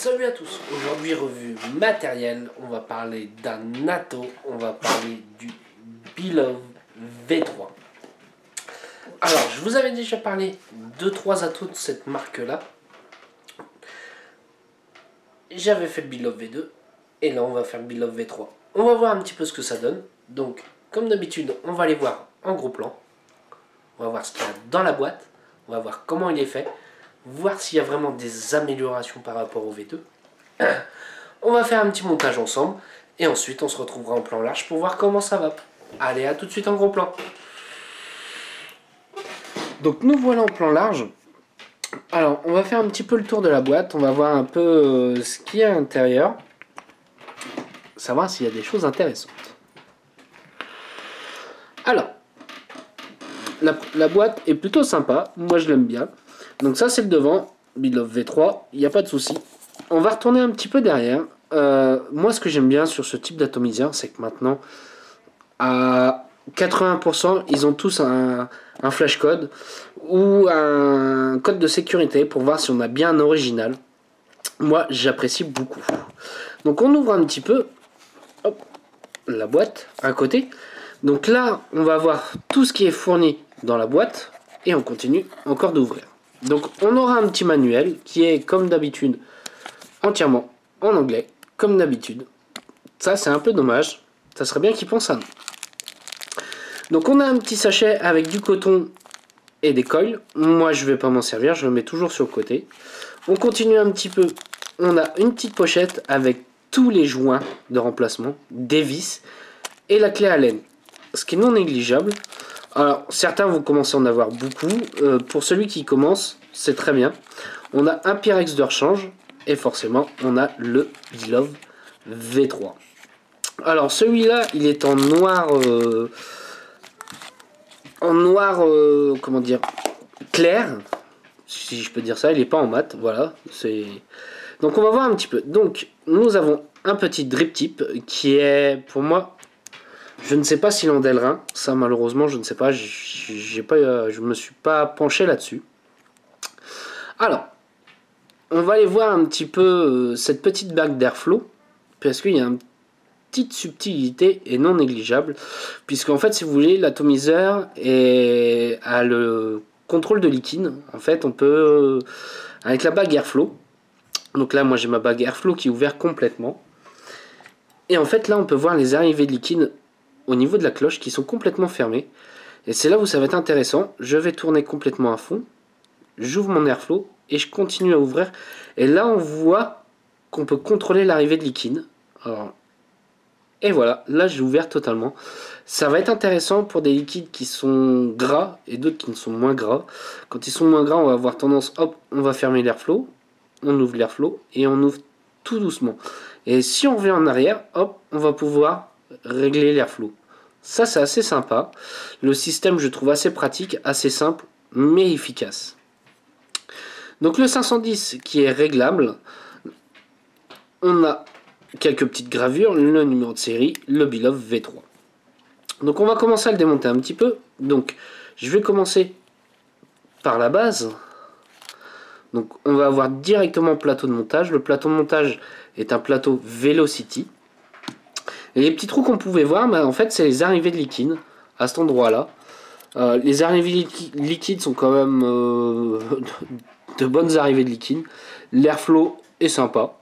Salut à tous, aujourd'hui revue matérielle, on va parler d'un Atto, on va parler du Belove V3. Alors je vous avais déjà parlé de 3 Attos de cette marque là. J'avais fait le Belove V2 et là on va faire le Belove V3. On va voir un petit peu ce que ça donne. Donc comme d'habitude on va les voir en gros plan. On va voir ce qu'il y a dans la boîte, on va voir comment il est fait. Voir s'il y a vraiment des améliorations par rapport au V2. On va faire un petit montage ensemble et ensuite on se retrouvera en plan large pour voir comment ça va. Allez, à tout de suite en gros plan. Donc nous voilà en plan large. Alors on va faire un petit peu le tour de la boîte, on va voir un peu ce qu'il y a à l'intérieur. Savoir s'il y a des choses intéressantes. Alors, la boîte est plutôt sympa, moi je l'aime bien. Donc ça c'est le devant, Belove V3, il n'y a pas de souci. On va retourner un petit peu derrière. Moi ce que j'aime bien sur ce type d'atomiseur, c'est que maintenant, à 80%, ils ont tous un flash code ou un code de sécurité pour voir si on a bien un original. Moi j'apprécie beaucoup. Donc on ouvre un petit peu hop, la boîte à côté. Donc là on va voir tout ce qui est fourni dans la boîte et on continue encore d'ouvrir. Donc on aura un petit manuel qui est comme d'habitude entièrement en anglais, comme d'habitude. Ça c'est un peu dommage, ça serait bien qu'ils pensent à nous. Donc on a un petit sachet avec du coton et des coils. Moi je vais pas m'en servir, je le mets toujours sur le côté. On continue un petit peu, on a une petite pochette avec tous les joints de remplacement, des vis et la clé Allen, ce qui est non négligeable. Alors, certains vont commencer à en avoir beaucoup. Pour celui qui commence, c'est très bien. On a un Pyrex de rechange. Et forcément, on a le Belove V3. Alors, celui-là, il est en noir... comment dire, clair. Si je peux dire ça, il n'est pas en mat. Voilà. Donc, on va voir un petit peu. Donc, nous avons un petit drip tip qui est, pour moi... Je ne sais pas s'il en Delrin, ça malheureusement je ne sais pas, je me suis pas penché là-dessus. Alors, on va aller voir un petit peu cette petite bague d'airflow, parce qu'il y a une petite subtilité et non négligeable, puisqu'en fait si vous voulez l'atomiseur a le contrôle de liquide. En fait on peut, avec la bague airflow, donc là moi j'ai ma bague airflow qui est ouverte complètement, et en fait là on peut voir les arrivées de liquide au niveau de la cloche qui sont complètement fermées. Et c'est là où ça va être intéressant. Je vais tourner complètement à fond. J'ouvre mon airflow et je continue à ouvrir. Et là on voit qu'on peut contrôler l'arrivée de liquide. Alors, et voilà, là j'ai ouvert totalement. Ça va être intéressant pour des liquides qui sont gras et d'autres qui ne sont moins gras. Quand ils sont moins gras, on va avoir tendance, hop, on va fermer l'airflow. On ouvre l'airflow et on ouvre tout doucement. Et si on revient en arrière, hop, on va pouvoir régler l'airflow. Ça c'est assez sympa. Le système je trouve assez pratique, assez simple mais efficace. Donc le 510 qui est réglable, on a quelques petites gravures, le numéro de série, le Belove V3. Donc on va commencer à le démonter un petit peu. Donc je vais commencer par la base. Donc on va avoir directement plateau de montage. Le plateau de montage est un plateau Velocity. Et les petits trous qu'on pouvait voir, bah, en fait, c'est les arrivées de liquide à cet endroit-là. Les arrivées liquides sont quand même de bonnes arrivées de liquide. L'airflow est sympa.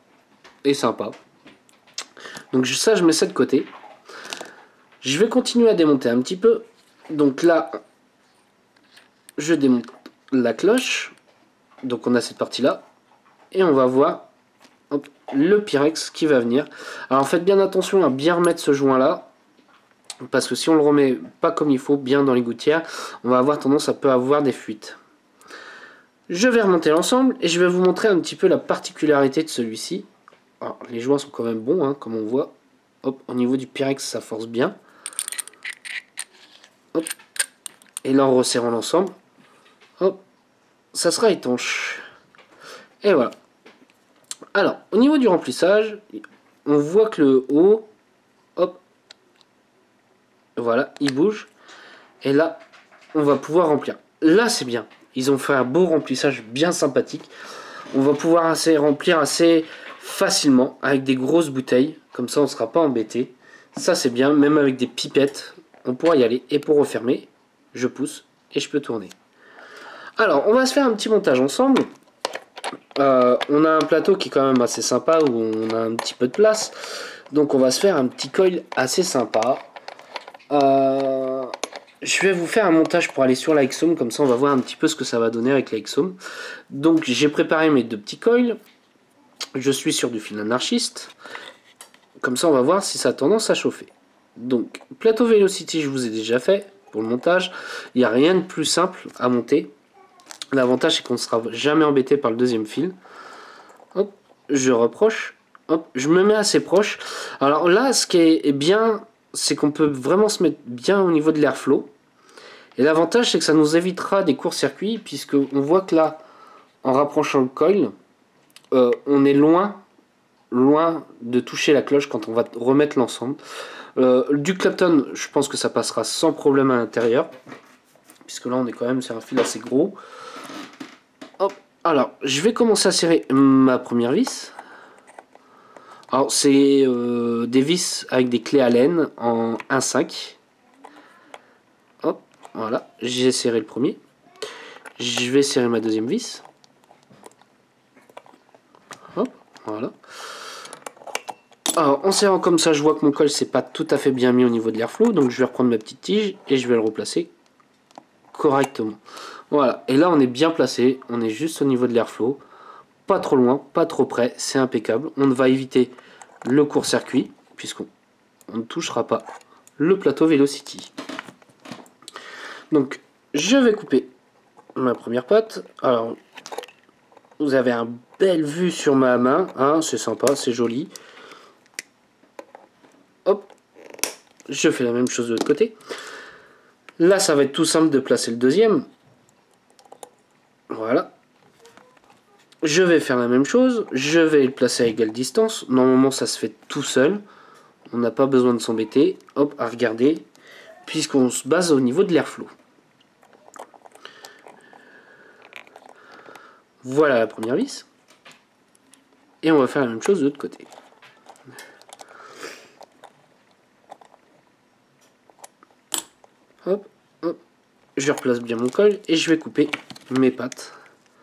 Donc ça, je mets ça de côté. Je vais continuer à démonter un petit peu. Donc là, je démonte la cloche. Donc on a cette partie-là. Et on va voir... Hop, le Pyrex qui va venir. Alors faites bien attention à bien remettre ce joint là, parce que si on le remet pas comme il faut, bien dans les gouttières, on va avoir tendance à peut avoir des fuites. Je vais remonter l'ensemble et je vais vous montrer un petit peu la particularité de celui-ci. Alors les joints sont quand même bons, hein, comme on voit. Hop, au niveau du Pyrex ça force bien. Hop. Et là en resserrant l'ensemble, hop, ça sera étanche. Et voilà. Alors, au niveau du remplissage, on voit que le haut, hop, voilà, il bouge. Et là, on va pouvoir remplir. Là, c'est bien. Ils ont fait un beau remplissage bien sympathique. On va pouvoir remplir assez facilement avec des grosses bouteilles. Comme ça, on ne sera pas embêté. Ça, c'est bien. Même avec des pipettes, on pourra y aller. Et pour refermer, je pousse et je peux tourner. Alors, on va se faire un petit montage ensemble. On a un plateau qui est quand même assez sympa, où on a un petit peu de place. Donc, on va se faire un petit coil assez sympa. Je vais vous faire un montage pour aller sur l'Aixum, comme ça on va voir un petit peu ce que ça va donner avec l'Aixum. Donc j'ai préparé mes 2 petits coils. Je suis sur du fil anarchiste. Comme ça on va voir si ça a tendance à chauffer. Donc plateau Velocity, je vous ai déjà fait pour le montage. Il n'y a rien de plus simple à monter. L'avantage c'est qu'on ne sera jamais embêté par le deuxième fil. Hop, je reproche. Hop, je me mets assez proche. Alors là, ce qui est bien, c'est qu'on peut vraiment se mettre bien au niveau de l'airflow. Et l'avantage, c'est que ça nous évitera des courts-circuits, puisque on voit que là, en rapprochant le coil, on est loin de toucher la cloche quand on va remettre l'ensemble. Du Clapton, je pense que ça passera sans problème à l'intérieur, puisque là, on est quand même sur un fil assez gros. Hop. Alors, je vais commencer à serrer ma première vis. Alors, c'est des vis avec des clés Allen en 1,5. Hop, voilà, j'ai serré le premier. Je vais serrer ma deuxième vis. Hop, voilà. Alors, en serrant comme ça, je vois que mon col c'est pas tout à fait bien mis au niveau de l'airflow. Donc, je vais reprendre ma petite tige et je vais le replacer correctement. Voilà, et là, on est bien placé. On est juste au niveau de l'airflow. Pas trop loin, pas trop près. C'est impeccable. On va éviter le court-circuit, puisqu'on ne touchera pas le plateau Velocity. Donc, je vais couper ma première patte. Alors, vous avez une belle vue sur ma main, hein, c'est sympa, c'est joli. Hop, je fais la même chose de l'autre côté. Là, ça va être tout simple de placer le deuxième. Voilà. Je vais faire la même chose, je vais le placer à égale distance. Normalement, ça se fait tout seul. On n'a pas besoin de s'embêter. Hop, à regarder, puisqu'on se base au niveau de l'airflow. Voilà la première vis. Et on va faire la même chose de l'autre côté. Hop, hop. Je replace bien mon col et je vais couper mes pattes.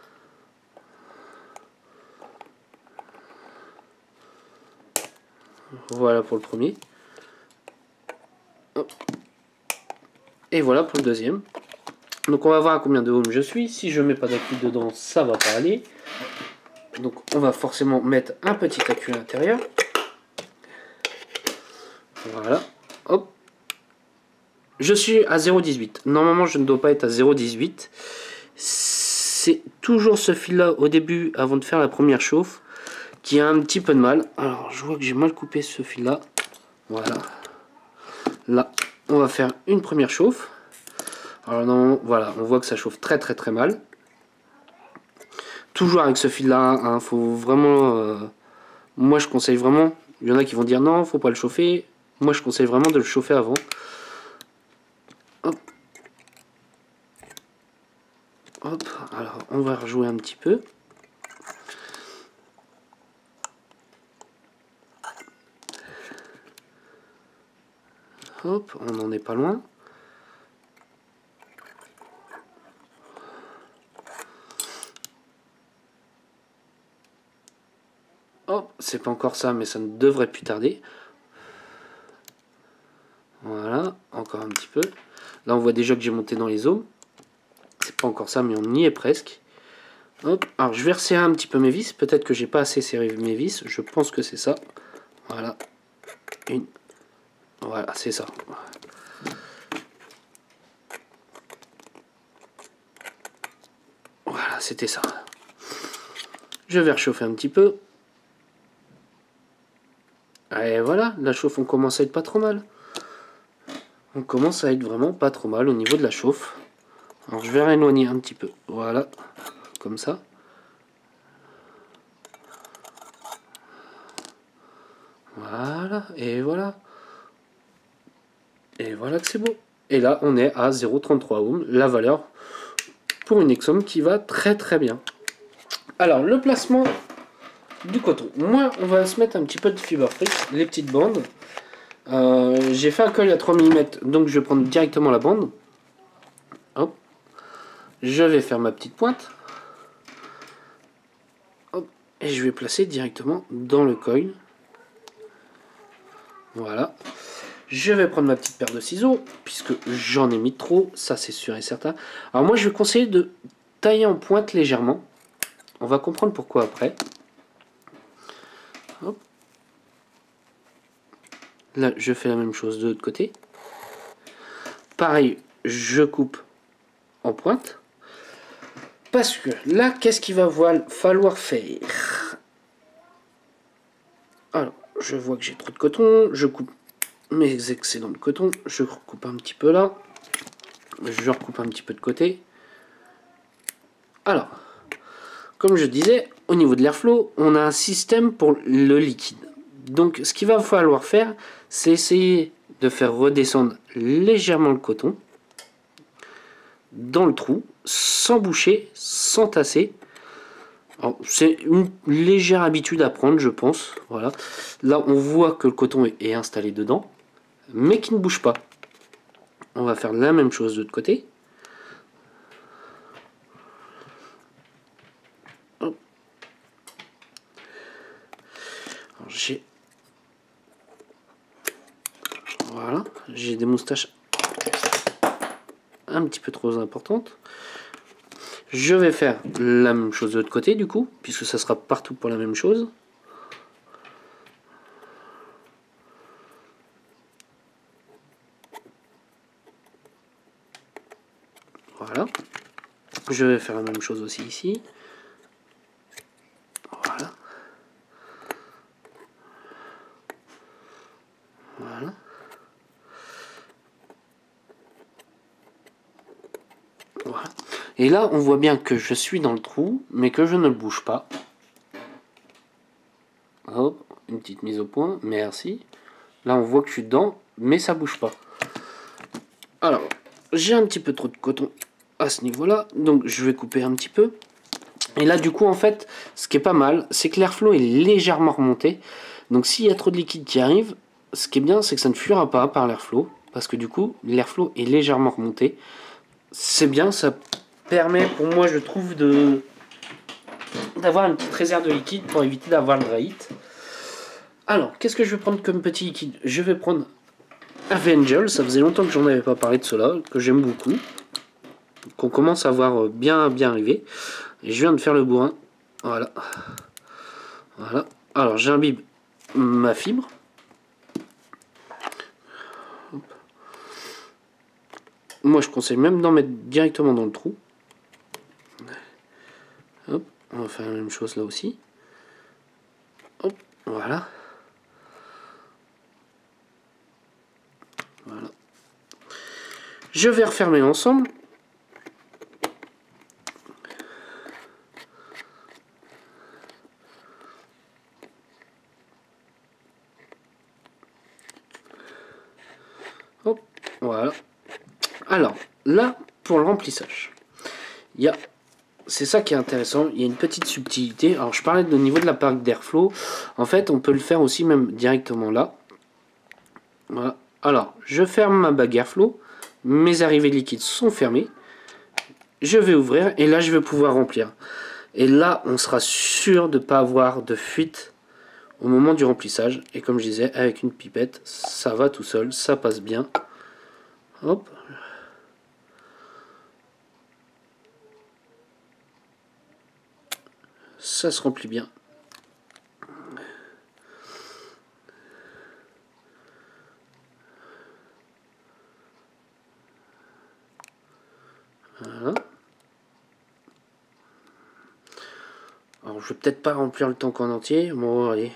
Voilà pour le premier. Hop. Et voilà pour le deuxième. Donc on va voir à combien de ohms je suis. Si je mets pas d'accu dedans, ça va pas aller. Donc on va forcément mettre un petit accu à l'intérieur. Voilà. Hop. Je suis à 0,18. Normalement je ne dois pas être à 0,18. C'est toujours ce fil là au début avant de faire la première chauffe qui a un petit peu de mal. Alors je vois que j'ai mal coupé ce fil là. Voilà. Là on va faire une première chauffe. Alors non, voilà, on voit que ça chauffe très mal. Toujours avec ce fil là, hein, faut vraiment... moi je conseille vraiment, il y en a qui vont dire non, faut pas le chauffer. Moi je conseille vraiment de le chauffer avant. Hop. Hop, alors on va rejouer un petit peu. Hop, on n'en est pas loin. Hop, c'est pas encore ça, mais ça ne devrait plus tarder. Voilà, encore un petit peu. Là, on voit déjà que j'ai monté dans les ohms. C'est pas encore ça, mais on y est presque. Hop, alors je vais resserrer un petit peu mes vis. Peut-être que j'ai pas assez serré mes vis. Je pense que c'est ça. Voilà. Une. Voilà, c'est ça. Voilà, c'était ça. Je vais réchauffer un petit peu. Et voilà, la chauffe, on commence à être pas trop mal. On commence à être vraiment pas trop mal au niveau de la chauffe. Alors je vais rééloigner un petit peu. Voilà, comme ça. Voilà, et voilà. Et voilà que c'est beau. Et là, on est à 0,33 ohms, la valeur pour une Aixum qui va très bien. Alors, le placement du coton. Moi, on va se mettre un petit peu de fibre fric, les petites bandes. J'ai fait un col à 3 mm, donc je vais prendre directement la bande. Hop. Je vais faire ma petite pointe. Hop. Et je vais placer directement dans le coil. Voilà. Je vais prendre ma petite paire de ciseaux, puisque j'en ai mis trop, ça c'est sûr et certain. Alors moi je vais conseiller de tailler en pointe légèrement. On va comprendre pourquoi après. Hop. Là je fais la même chose de l'autre côté. Pareil, je coupe en pointe. Parce que là, qu'est-ce qu'il va falloir faire? Alors, je vois que j'ai trop de coton, je coupe mes excédents de coton, je recoupe un petit peu là, je recoupe un petit peu de côté. Alors, comme je disais, au niveau de l'airflow, on a un système pour le liquide. Donc, ce qu'il va falloir faire, c'est essayer de faire redescendre légèrement le coton dans le trou, sans boucher, sans tasser. C'est une légère habitude à prendre, je pense. Voilà. Là, on voit que le coton est installé dedans, mais qui ne bouge pas. On va faire la même chose de l'autre côté. J'ai voilà, j'ai des moustaches un petit peu trop importantes. Je vais faire la même chose de l'autre côté du coup, puisque ça sera partout pour la même chose. Voilà. Je vais faire la même chose aussi ici. Voilà. Voilà. Voilà. Et là, on voit bien que je suis dans le trou, mais que je ne le bouge pas. Hop, une petite mise au point, merci. Là, on voit que je suis dedans, mais ça bouge pas. Alors, j'ai un petit peu trop de coton à ce niveau-là, donc je vais couper un petit peu. Et là, du coup, en fait, ce qui est pas mal, c'est que l'airflow est légèrement remonté. Donc, s'il y a trop de liquide qui arrive, ce qui est bien, c'est que ça ne fuira pas par l'airflow, parce que du coup, l'airflow est légèrement remonté. C'est bien, ça permet, pour moi, je trouve, d'avoir une petite réserve de liquide pour éviter d'avoir le dry heat. Alors, qu'est-ce que je vais prendre comme petit liquide? Je vais prendre Avenger, ça faisait longtemps que j'en avais pas parlé de cela, que j'aime beaucoup, qu'on commence à voir bien arriver. Et je viens de faire le bourrin. Voilà. Voilà. Alors, j'imbibe ma fibre. Hop. Moi, je conseille même d'en mettre directement dans le trou. Hop. On va faire la même chose là aussi. Hop. Voilà. Voilà. Je vais refermer l'ensemble. Hop. Voilà. Alors, là, pour le remplissage, c'est ça qui est intéressant, il y a une petite subtilité. Alors, je parlais de niveau de la plaque d'airflow. En fait, on peut le faire aussi même directement là. Voilà. Alors, je ferme ma bague airflow. Mes arrivées liquides sont fermées. Je vais ouvrir et là, je vais pouvoir remplir. Et là, on sera sûr de ne pas avoir de fuite au moment du remplissage. Et comme je disais, avec une pipette, ça va tout seul, ça passe bien. Hop. Ça se remplit bien. Voilà. Alors, je vais peut-être pas remplir le tank en entier. Bon, allez.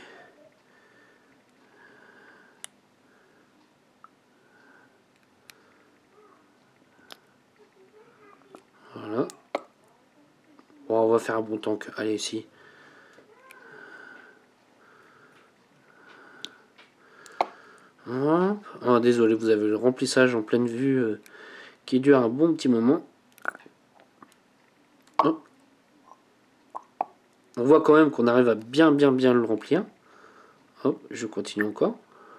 Voilà. Bon, on va faire un bon tank. Allez, ici. Hop. Oh, désolé, vous avez le remplissage en pleine vue qui dure un bon petit moment. Hop. On voit quand même qu'on arrive à bien le remplir. Hop, je continue encore.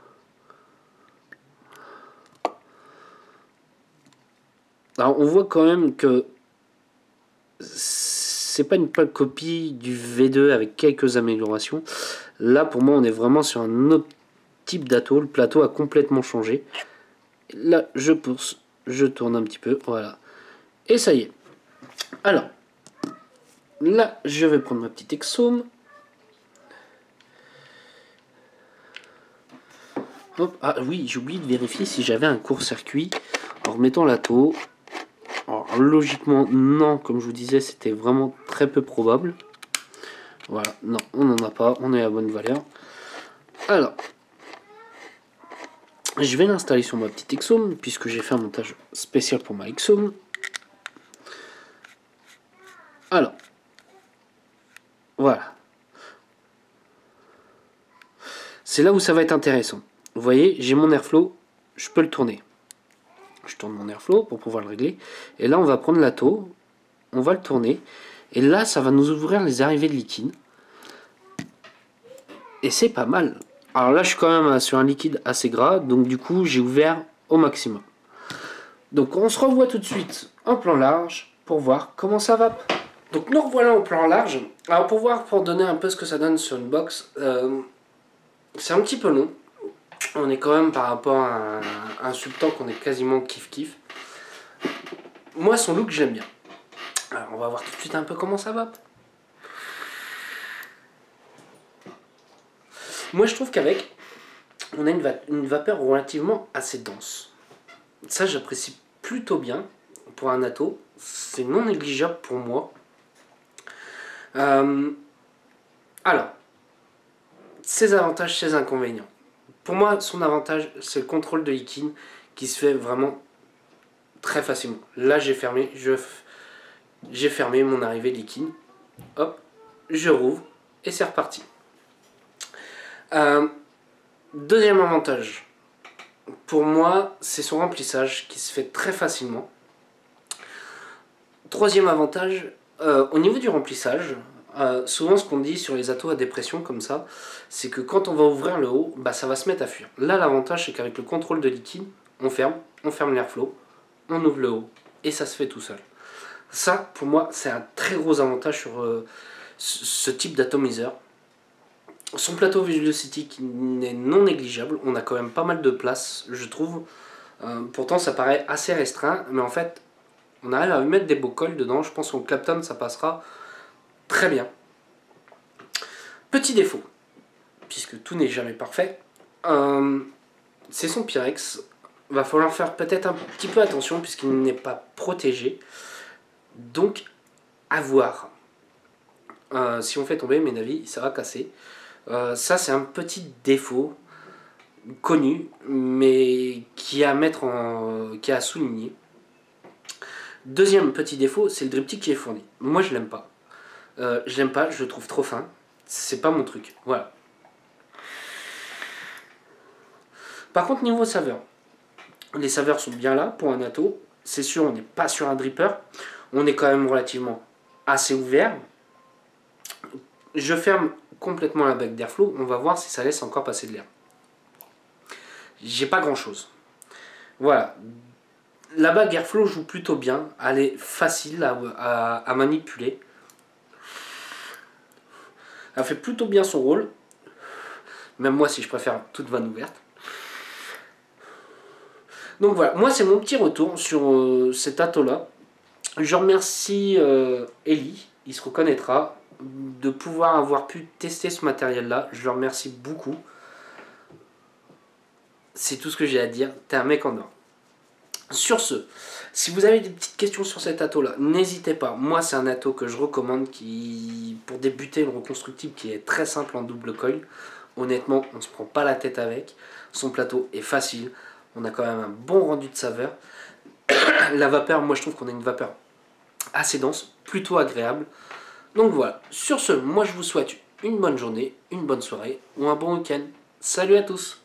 Alors on voit quand même que c'est pas une pâle copie du V2 avec quelques améliorations. Là pour moi on est vraiment sur un autre type d'atto. Le plateau a complètement changé. Là je pousse, je tourne un petit peu, voilà. Et ça y est. Alors, là je vais prendre ma petite Exome. Hop, ah oui, j'ai oublié de vérifier si j'avais un court-circuit en remettant l'atto. Alors, logiquement, non, comme je vous disais, c'était vraiment très peu probable. Voilà, non, on n'en a pas, on est à bonne valeur. Alors, je vais l'installer sur ma petite Exome, puisque j'ai fait un montage spécial pour ma Exome. Alors, voilà. C'est là où ça va être intéressant. Vous voyez, j'ai mon airflow, je peux le tourner. Je tourne mon airflow pour pouvoir le régler. Et là, on va prendre l'atto, on va le tourner. Et là, ça va nous ouvrir les arrivées de liquide. Et c'est pas mal. Alors là, je suis quand même sur un liquide assez gras. Donc du coup, j'ai ouvert au maximum. Donc on se revoit tout de suite en plan large pour voir comment ça va. Donc nous revoilà en plan large. Alors pour donner un peu ce que ça donne sur une box, c'est un petit peu long. On est quand même par rapport à un subtank qu'on est quasiment kiff-kiff. Moi, son look, j'aime bien. Alors, on va voir tout de suite un peu comment ça va. Moi, je trouve qu'avec, on a une vapeur relativement assez dense. Ça, j'apprécie plutôt bien pour un atto. C'est non négligeable pour moi. Alors, ses avantages, ses inconvénients. Pour moi, son avantage, c'est le contrôle de liquide qui se fait vraiment très facilement. Là, j'ai fermé mon arrivée de liquide. Hop, je rouvre et c'est reparti. Deuxième avantage, pour moi, c'est son remplissage qui se fait très facilement. Troisième avantage, au niveau du remplissage, souvent ce qu'on dit sur les attos à dépression comme ça, c'est que quand on va ouvrir le haut, bah, ça va se mettre à fuir. Là, l'avantage, c'est qu'avec le contrôle de liquide, on ferme l'airflow, on ouvre le haut et ça se fait tout seul. Ça, pour moi, c'est un très gros avantage sur ce type d'atomiseur. Son plateau Velocity qui n'est non négligeable, on a quand même pas mal de place, je trouve. Pourtant, ça paraît assez restreint, mais en fait, on arrive à mettre des beaux cols dedans. Je pense qu'en Clapton, ça passera très bien. Petit défaut, puisque tout n'est jamais parfait, c'est son Pyrex. Va falloir faire peut-être un petit peu attention puisqu'il n'est pas protégé. Donc, à voir. Si on fait tomber mes navis, ça va casser. Ça, c'est un petit défaut connu, mais qui a à souligner. Deuxième petit défaut, c'est le diptyque qui est fourni. Moi, je l'aime pas. Je le trouve trop fin. C'est pas mon truc. Voilà. Par contre, niveau saveur, les saveurs sont bien là pour un atto. C'est sûr, on n'est pas sur un dripper. On est quand même relativement assez ouvert. Je ferme complètement la bague d'airflow. On va voir si ça laisse encore passer de l'air. J'ai pas grand chose. Voilà. La bague airflow joue plutôt bien. Elle est facile à manipuler. Elle fait plutôt bien son rôle. Même moi, si je préfère toute vanne ouverte. Donc voilà, moi c'est mon petit retour sur cet atto-là. Je remercie Eli, il se reconnaîtra, de pouvoir avoir pu tester ce matériel-là. Je le remercie beaucoup. C'est tout ce que j'ai à dire. T'es un mec en or. Sur ce, si vous avez des petites questions sur cet atto-là, n'hésitez pas. Moi, c'est un atto que je recommande pour débuter le reconstructible qui est très simple en double coil. Honnêtement, on ne se prend pas la tête avec. Son plateau est facile. On a quand même un bon rendu de saveur. La vapeur, moi je trouve qu'on a une vapeur assez dense, plutôt agréable. Donc voilà, sur ce, moi je vous souhaite une bonne journée, une bonne soirée ou un bon week-end. Salut à tous!